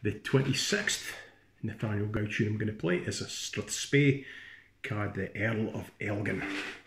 The 26th Nathaniel Gow tune I'm going to play is a Strathspey called the Earl of Elgin.